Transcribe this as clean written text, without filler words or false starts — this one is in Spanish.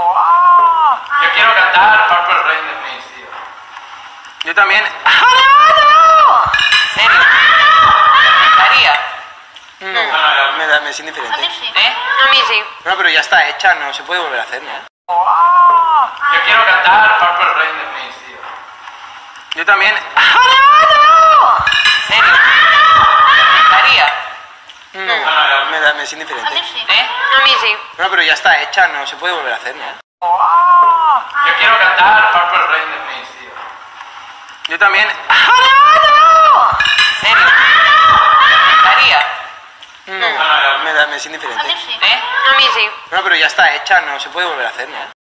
Yo quiero cantar Purple Rain de Prince, tío. Yo también. ¿En serio? ¿María? Me es indiferente. ¿Eh? A mí sí. No, pero ya está hecha, no se puede volver a hacer, ¿no? Yo quiero cantar Purple Rain de Prince, tío. Yo también. ¿En serio? ¿María? Me es indiferente. ¿Eh? A mí sí. No, pero ya está hecha, no se puede volver a hacer, ¿no? Yo quiero cantar Purple Rain de Prince, tío. Yo también. ¿En serio? ¿María? Me es indiferente. ¿Eh? A mí sí. No, pero ya está hecha, no se puede volver a hacer, ¿no?